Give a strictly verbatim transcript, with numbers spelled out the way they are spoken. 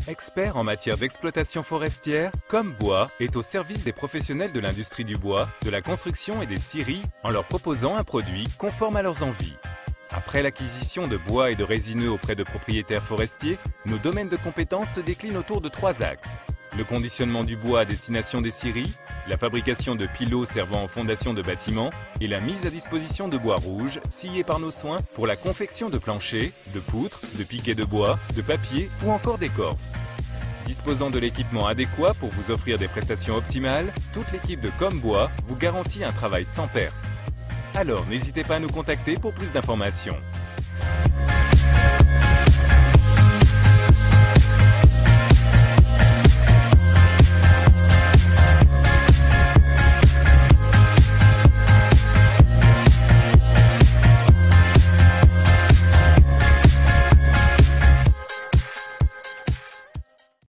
Expert en matière d'exploitation forestière, Combois est au service des professionnels de l'industrie du bois, de la construction et des scieries en leur proposant un produit conforme à leurs envies. Après l'acquisition de bois et de résineux auprès de propriétaires forestiers, nos domaines de compétences se déclinent autour de trois axes. Le conditionnement du bois à destination des scieries, la fabrication de pilots servant en fondation de bâtiments et la mise à disposition de bois rouge scié par nos soins pour la confection de planchers, de poutres, de piquets de bois, de papier ou encore d'écorce. Disposant de l'équipement adéquat pour vous offrir des prestations optimales, toute l'équipe de Combois vous garantit un travail sans perte. Alors n'hésitez pas à nous contacter pour plus d'informations.